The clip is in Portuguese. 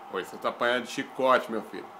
Oi, você tá apanhando de chicote, meu filho.